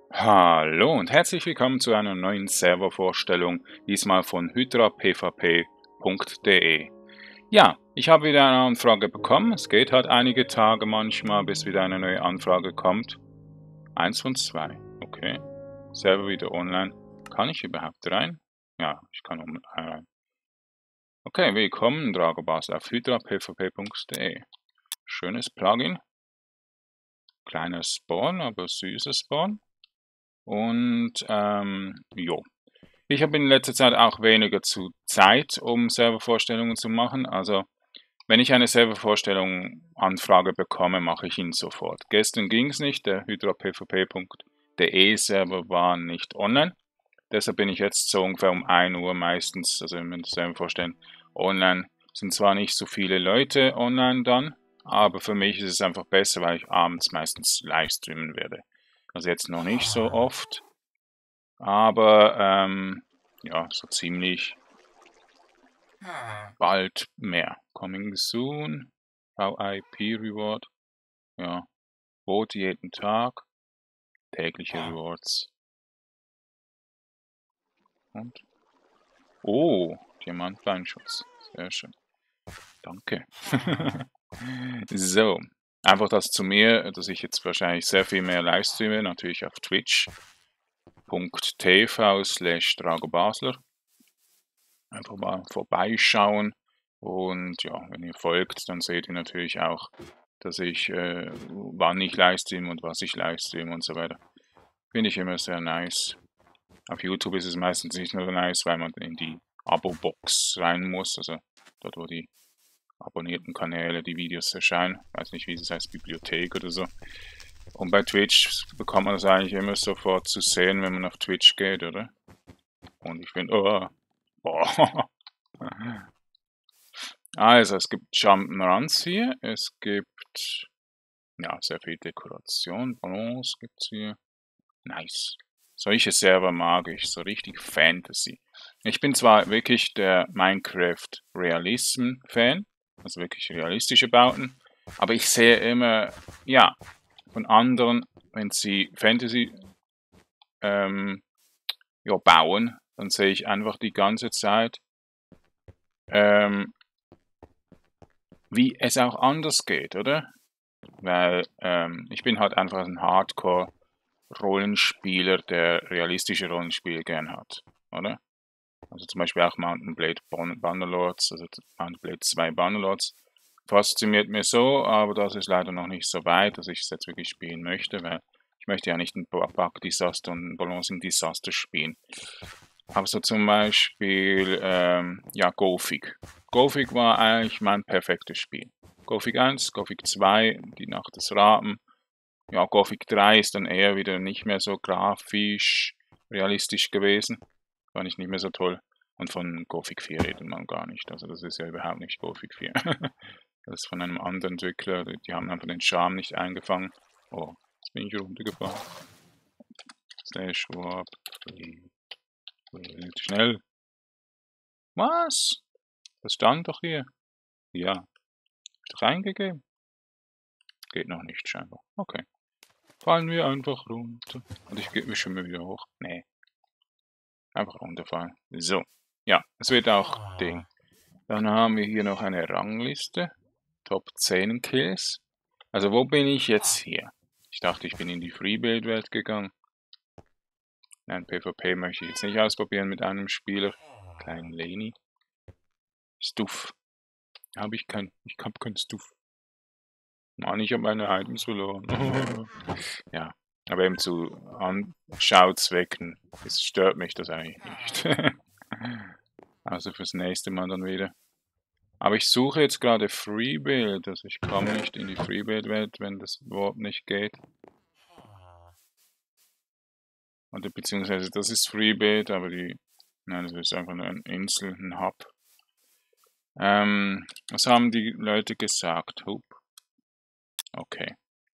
Hallo und herzlich willkommen zu einer neuen Servervorstellung, diesmal von hydrapvp.de. Ja, ich habe wieder eine Anfrage bekommen. Es geht halt einige Tage manchmal, bis wieder eine neue Anfrage kommt. 1 von 2. Okay. Server wieder online. Kann ich überhaupt rein? Ja, ich kann rein. Okay, willkommen Dragobas auf hydrapvp.de. Schönes Plugin. Kleiner Spawn, aber süßer Spawn. Und jo. Ich habe in letzter Zeit auch weniger Zeit, um Servervorstellungen zu machen. Also, wenn ich eine Servervorstellung Anfrage bekomme, mache ich ihn sofort. Gestern ging es nicht, der hydrapvp.de Server war nicht online. Deshalb bin ich jetzt so ungefähr um 1 Uhr meistens, also wenn wir das Server vorstellen, online. Sind zwar nicht so viele Leute online dann, aber für mich ist es einfach besser, weil ich abends meistens live streamen werde. Also jetzt noch nicht so oft, aber ja, so ziemlich bald mehr. Coming soon. VIP Reward. Ja. Vote jeden Tag. Tägliche Rewards. Und. Oh, Diamantbeinschutz. Sehr schön. Danke. So. Einfach das zu mir, dass ich jetzt wahrscheinlich sehr viel mehr livestreame, natürlich auf twitch.tv/dragobasler. Einfach mal vorbeischauen. Und ja, wenn ihr folgt, dann seht ihr natürlich auch, dass ich, wann ich livestreame und was ich livestreame und so weiter. Finde ich immer sehr nice. Auf YouTube ist es meistens nicht nur nice, weil man in die Abo-Box rein muss, also dort, wo die abonnierten Kanäle, die Videos erscheinen. Weiß nicht, wie es heißt, Bibliothek oder so. Und bei Twitch bekommt man das eigentlich immer sofort zu sehen, wenn man auf Twitch geht, oder? Und ich finde, oh, boah. Also, es gibt Jump'n'Runs hier, es gibt, ja, sehr viel Dekoration, Ballons gibt's hier. Nice. Solche Server mag ich, so richtig Fantasy. Ich bin zwar wirklich der Minecraft-Realism-Fan, also wirklich realistische Bauten, aber ich sehe immer, ja, von anderen, wenn sie Fantasy ja, bauen, dann sehe ich einfach die ganze Zeit, ähm, wie es auch anders geht, oder? Weil ich bin halt einfach ein Hardcore-Rollenspieler, der realistische Rollenspiele gern hat, oder? Also zum Beispiel auch Mountain Blade Bannerlords, also Mountain Blade 2 Bannerlords. Fasziniert mir so, aber das ist leider noch nicht so weit, dass ich es jetzt wirklich spielen möchte, weil ich möchte ja nicht ein Bug Disaster und ein Balancing Disaster spielen. Aber so zum Beispiel, ja, Gothic. Gothic war eigentlich mein perfektes Spiel. Gothic 1, Gothic 2, die Nacht des Raben. Ja, Gothic 3 ist dann eher wieder nicht mehr so grafisch realistisch gewesen. Fand ich nicht mehr so toll. Und von Gothic 4 redet man gar nicht. Also das ist ja überhaupt nicht Gothic 4. Das ist von einem anderen Entwickler. Die haben einfach den Charme nicht eingefangen. Oh, jetzt bin ich runtergefahren. Slash Warp. Schnell. Was? Das stand doch hier. Ja. Hab ich doch eingegeben. Geht noch nicht scheinbar. Okay. Fallen wir einfach runter. Und wir schwimmen wieder hoch. Nee. Einfach runterfallen. So. Ja, es wird auch Ding. Dann haben wir hier noch eine Rangliste. Top 10 Kills. Also wo bin ich jetzt hier? Ich dachte, ich bin in die Freebuild-Welt gegangen. Nein, PvP möchte ich jetzt nicht ausprobieren mit einem Spieler. Kleinen Leni. Stuff. Ich hab kein Stuff. Mann, ich habe meine Items verloren. Ja, aber eben zu Anschauzwecken. Es stört mich das eigentlich nicht. Also fürs nächste Mal dann wieder. Aber ich suche jetzt gerade Freebuild, also ich komme nicht in die Freebuild-Welt, wenn das überhaupt nicht geht. Oder beziehungsweise das ist Freebuild, aber nein, das ist einfach nur eine Insel, ein Hub. Was haben die Leute gesagt? Hup. Okay.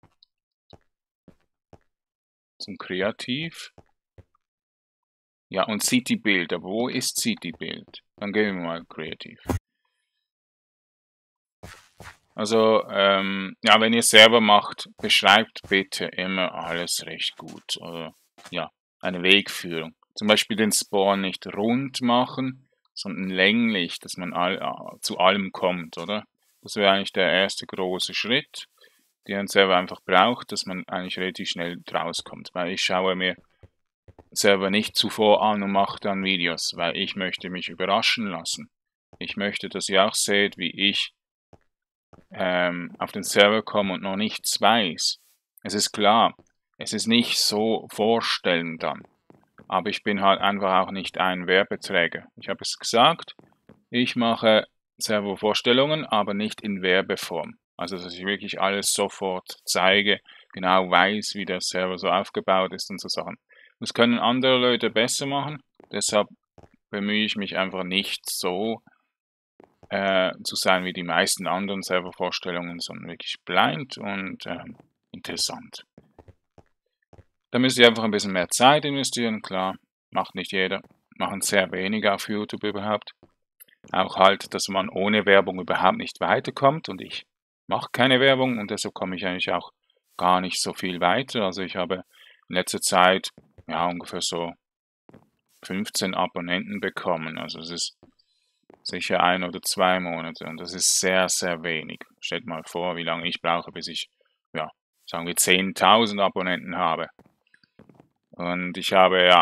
Zum Kreativ. Ja, und City Build, aber wo ist City Build? Dann gehen wir mal kreativ. Also, ja, wenn ihr es selber macht, beschreibt bitte immer alles recht gut. Oder, ja, eine Wegführung. Zum Beispiel den Spawn nicht rund machen, sondern länglich, dass man zu allem kommt, oder? Das wäre eigentlich der erste große Schritt, den man selber einfach braucht, dass man eigentlich relativ schnell rauskommt. Weil ich schaue mir selber nicht zuvor an und mache dann Videos, weil ich möchte mich überraschen lassen. Ich möchte, dass ihr auch seht, wie ich auf den Server komme und noch nichts weiß. Es ist klar, es ist nicht so vorstellen dann. Aber ich bin halt einfach auch nicht ein Werbeträger. Ich habe es gesagt, ich mache Servervorstellungen, aber nicht in Werbeform. Also, dass ich wirklich alles sofort zeige, genau weiß, wie der Server so aufgebaut ist und so Sachen. Das können andere Leute besser machen, deshalb bemühe ich mich einfach nicht so zu sein wie die meisten anderen Servervorstellungen, sondern wirklich blind und interessant. Da müsst ihr einfach ein bisschen mehr Zeit investieren, klar, macht nicht jeder, machen sehr wenige auf YouTube überhaupt. Auch halt, dass man ohne Werbung überhaupt nicht weiterkommt und ich mache keine Werbung und deshalb komme ich eigentlich auch gar nicht so viel weiter. Also ich habe in letzter Zeit ja ungefähr so 15 Abonnenten bekommen. Also es ist sicher 1 oder 2 Monate und das ist sehr, sehr wenig. Stellt mal vor, wie lange ich brauche, bis ich, ja, sagen wir 10.000 Abonnenten habe. Und ich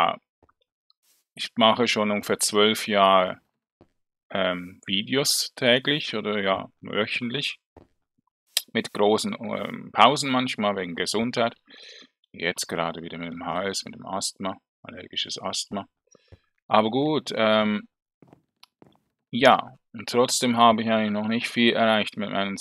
mache schon ungefähr 12 Jahre Videos täglich oder ja, wöchentlich. Mit großen Pausen manchmal wegen Gesundheit. Jetzt gerade wieder mit dem Hals, mit dem Asthma, allergisches Asthma. Aber gut, ja, und trotzdem habe ich eigentlich noch nicht viel erreicht mit meinen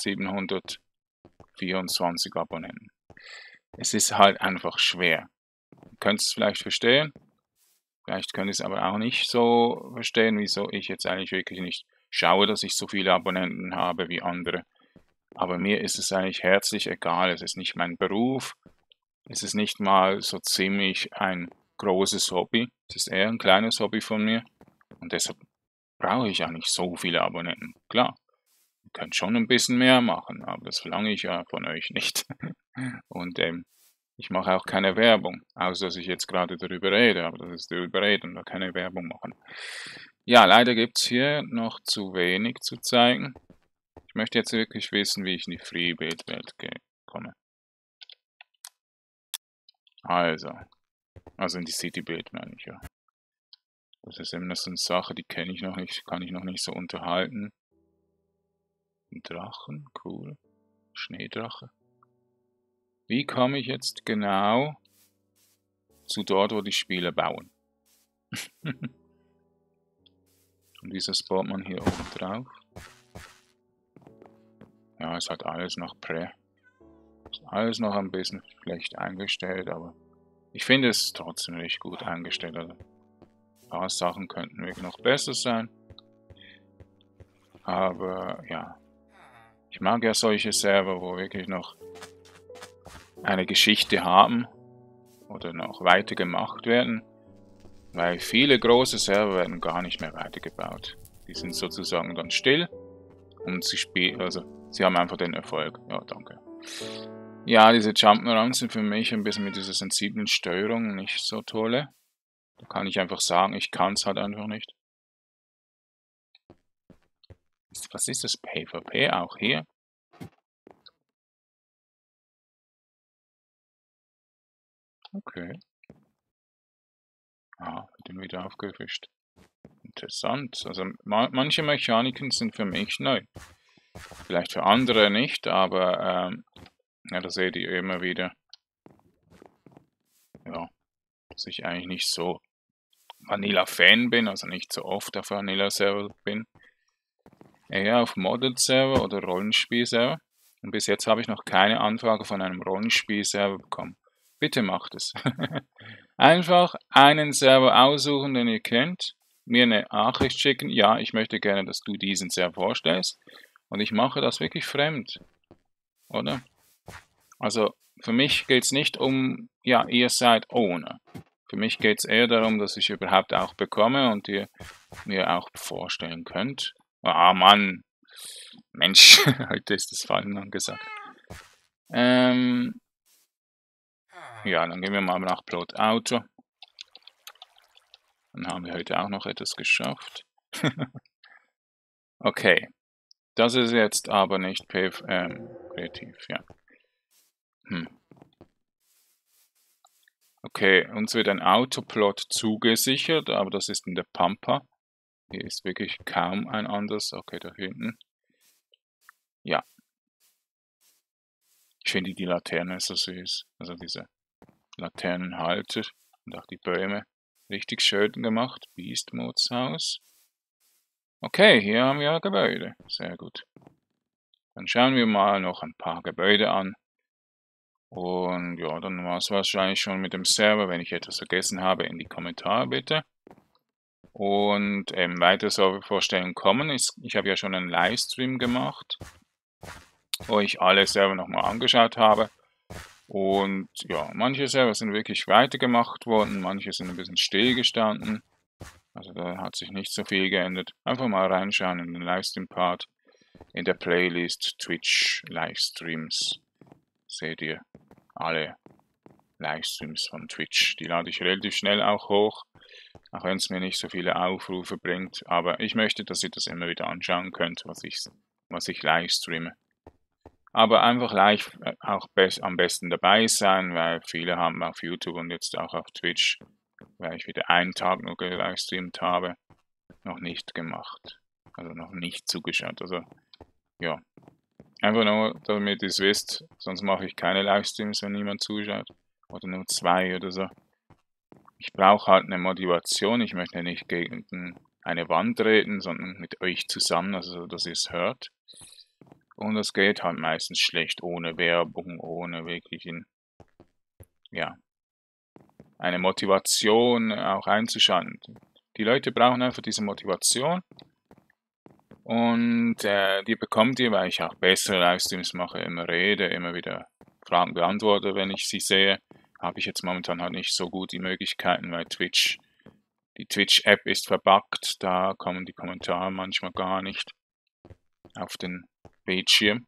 724 Abonnenten. Es ist halt einfach schwer. Ihr könnt es vielleicht verstehen, vielleicht könnt ihr es aber auch nicht so verstehen, wieso ich jetzt eigentlich wirklich nicht schaue, dass ich so viele Abonnenten habe wie andere. Aber mir ist es eigentlich herzlich egal. Es ist nicht mein Beruf. Es ist nicht mal so ziemlich ein großes Hobby. Es ist eher ein kleines Hobby von mir. Und deshalb brauche ich ja nicht so viele Abonnenten. Klar, ihr könnt schon ein bisschen mehr machen, aber das verlange ich ja von euch nicht. Und ich mache auch keine Werbung, außer dass ich jetzt gerade darüber rede, aber das ist darüber reden, da keine Werbung machen. Ja, leider gibt es hier noch zu wenig zu zeigen. Ich möchte jetzt wirklich wissen, wie ich in die Freebuild-Welt komme. Also in die City-Build meine ich, ja. Das ist eben so eine Sache, die kenne ich noch nicht, kann ich noch nicht so unterhalten. Ein Drachen, cool. Schneedrache. Wie komme ich jetzt genau zu dort, wo die Spieler bauen? Und wieso spawnt man hier oben drauf? Ja, es hat alles noch ist alles noch ein bisschen schlecht eingestellt, aber ich finde es trotzdem recht gut eingestellt. Also ein paar Sachen könnten wirklich noch besser sein. Aber ja, ich mag ja solche Server, wo wirklich noch eine Geschichte haben oder noch weiter gemacht werden, weil viele große Server werden gar nicht mehr weitergebaut. Die sind sozusagen dann still und sie haben einfach den Erfolg. Ja, danke. Ja, diese Jump'n'Runs sind für mich ein bisschen mit dieser sensiblen Steuerung nicht so tolle. Da kann ich einfach sagen, ich kann es halt einfach nicht. Was ist das PvP auch hier? Okay. Ah, den wieder aufgefischt. Interessant. Also manche Mechaniken sind für mich neu. Vielleicht für andere nicht, aber ja, da seht ihr immer wieder, ja, dass ich eigentlich nicht so Vanilla-Fan bin, also nicht so oft auf Vanilla-Server bin. Eher auf Modded-Server oder Rollenspiel-Server. Und bis jetzt habe ich noch keine Anfrage von einem Rollenspiel-Server bekommen. Bitte macht es. Einfach einen Server aussuchen, den ihr kennt, mir eine Nachricht schicken, ja, ich möchte gerne, dass du diesen Server vorstellst. Und ich mache das wirklich fremd, oder? Also für mich geht es nicht um, ja, ihr seid Owner. Für mich geht es eher darum, dass ich überhaupt auch bekomme und ihr mir auch vorstellen könnt. Ah, Mann. Mensch, heute ist das Fallen angesagt. Ja, dann gehen wir mal nach Plot Auto. Dann haben wir heute auch noch etwas geschafft. Okay, das ist jetzt aber nicht kreativ, ja. Okay, uns wird ein Autoplot zugesichert, aber das ist in der Pampa. Hier ist wirklich kaum ein anderes. Okay, da hinten. Ja. Ich finde die Laterne so süß. Also diese Laternenhalter und auch die Bäume. Richtig schön gemacht. Beast Modes Haus. Okay, hier haben wir Gebäude. Sehr gut. Dann schauen wir mal noch ein paar Gebäude an. Und ja, dann war es wahrscheinlich schon mit dem Server. Wenn ich etwas vergessen habe, in die Kommentare bitte. Und weitere Servervorstellungen kommen. Ich habe ja schon einen Livestream gemacht, wo ich alle Server nochmal angeschaut habe. Und ja, manche Server sind wirklich weitergemacht worden, manche sind ein bisschen stillgestanden. Also da hat sich nicht so viel geändert. Einfach mal reinschauen in den Livestream-Part. In der Playlist Twitch Livestreams seht ihr alle Livestreams von Twitch. Die lade ich relativ schnell auch hoch, auch wenn es mir nicht so viele Aufrufe bringt. Aber ich möchte, dass ihr das immer wieder anschauen könnt, was ich livestreame. Aber einfach live auch am besten dabei sein, weil viele haben auf YouTube und jetzt auch auf Twitch, weil ich wieder einen Tag nur gelivestreamt habe, noch nicht gemacht. Also noch nicht zugeschaut. Also ja, einfach nur, damit ihr es wisst, sonst mache ich keine Livestreams, wenn niemand zuschaut. Oder nur 2 oder so. Ich brauche halt eine Motivation. Ich möchte nicht gegen eine Wand reden, sondern mit euch zusammen, also dass ihr es hört. Und das geht halt meistens schlecht, ohne Werbung, ohne wirklichen, ja, eine Motivation auch einzuschalten. Die Leute brauchen einfach diese Motivation. Und die bekommt ihr, weil ich auch bessere Livestreams mache, immer rede, immer wieder Fragen beantworte, wenn ich sie sehe. Habe ich jetzt momentan halt nicht so gut die Möglichkeiten, weil die Twitch-App ist verbuggt, da kommen die Kommentare manchmal gar nicht auf den Bildschirm.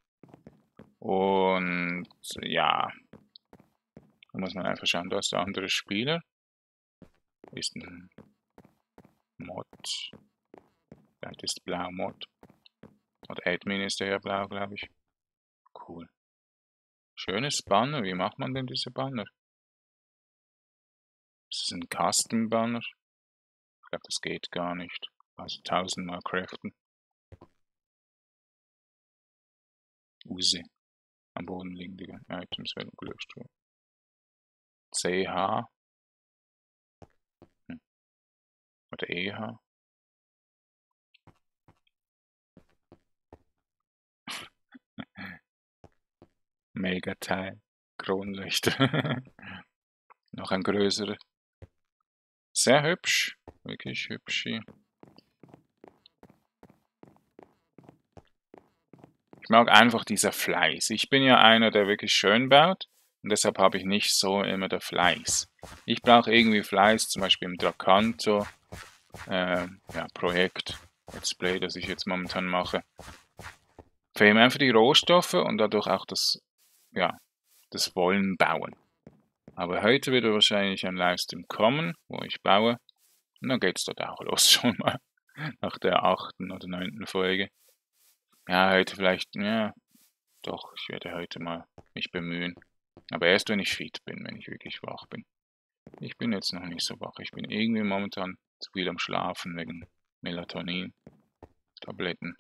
Und ja, da muss man einfach schauen, da ist der andere Spieler. Ist ein Mod. Vielleicht ist blau Mod. Oder Admin ist der ja blau, glaube ich. Cool. Schönes Banner. Wie macht man denn diese Banner? Ist das ein Custom-Banner? Ich glaube, das geht gar nicht. Also 1000-mal craften. Uzi. Am Boden liegende Items werden gelöscht. CH. Oder EH. Megateil. Kronleuchter. Noch ein größerer. Sehr hübsch. Wirklich hübsch hier. Ich mag einfach dieser Fleiß. Ich bin ja einer, der wirklich schön baut. Und deshalb habe ich nicht so immer der Fleiß. Ich brauche irgendwie Fleiß, zum Beispiel im Dracanto Projekt, Let's Play, das ich jetzt momentan mache. Fehlen einfach die Rohstoffe und dadurch auch das Wollen bauen. Aber heute wird wahrscheinlich ein Livestream kommen, wo ich baue. Und dann geht's dort auch los schon mal. Nach der 8. oder 9. Folge. Ja, heute vielleicht, ja, doch, ich werde heute mal mich bemühen. Aber erst wenn ich fit bin, wenn ich wirklich wach bin. Ich bin jetzt noch nicht so wach. Ich bin irgendwie momentan zu viel am Schlafen wegen Melatonin, Tabletten.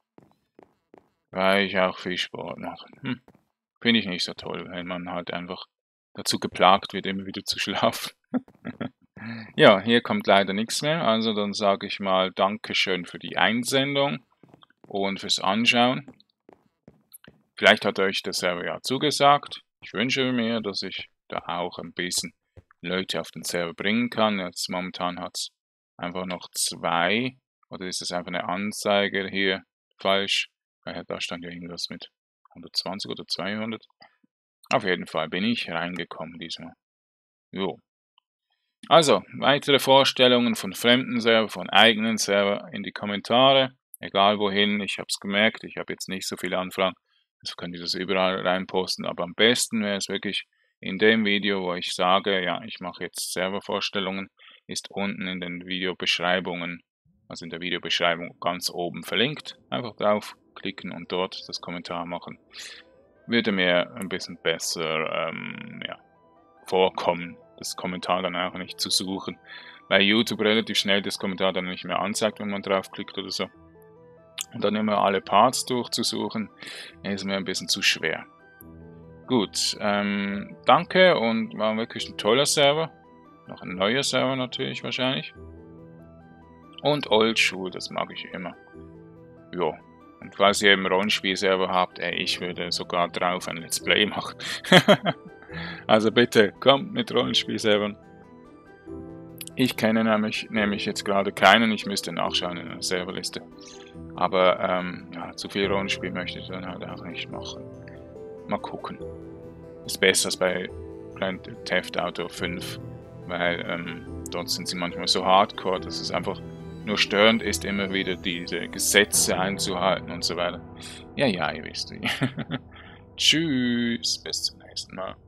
Weil ich auch viel Sport mache. Finde ich nicht so toll, wenn man halt einfach dazu geplagt wird, immer wieder zu schlafen. Ja, hier kommt leider nichts mehr. Also dann sage ich mal Dankeschön für die Einsendung und fürs Anschauen. Vielleicht hat euch der Server ja zugesagt. Ich wünsche mir, dass ich da auch ein bisschen Leute auf den Server bringen kann. Jetzt momentan hat es einfach noch 2. Oder ist es einfach eine Anzeige hier falsch? Da stand ja irgendwas mit 120 oder 200. Auf jeden Fall bin ich reingekommen diesmal. Jo. Also, weitere Vorstellungen von fremden Server, von eigenen Server in die Kommentare. egal wohin. Ich habe es gemerkt, ich habe jetzt nicht so viele Anfragen, also könnt ihr das überall reinposten, aber am besten wäre es wirklich in dem Video, wo ich sage, ja, ich mache jetzt Servervorstellungen, ist unten in den Videobeschreibungen, also in der Videobeschreibung ganz oben verlinkt. Einfach draufklicken und dort das Kommentar machen. Würde mir ein bisschen besser ja, vorkommen, das Kommentar dann auch nicht zu suchen, weil YouTube relativ schnell das Kommentar dann nicht mehr anzeigt, wenn man draufklickt oder so. Und dann immer alle Parts durchzusuchen, ist mir ein bisschen zu schwer. Gut, danke und war wirklich ein toller Server. Noch ein neuer Server natürlich wahrscheinlich. Und Oldschool, das mag ich immer. Jo. Und falls ihr eben Rollenspiel-Server habt, ich würde sogar drauf ein Let's Play machen. Also bitte, kommt mit Rollenspiel-Servern. Ich kenne nämlich jetzt gerade keinen, ich müsste nachschauen in der Serverliste. Aber ja, zu viel Rollenspiel möchte ich dann halt auch nicht machen. Mal gucken. Ist besser als bei Grand Theft Auto 5, weil dort sind sie manchmal so hardcore, dass es einfach nur störend ist, immer wieder diese Gesetze einzuhalten und so weiter. Ja, ihr wisst wie. Tschüss, bis zum nächsten Mal.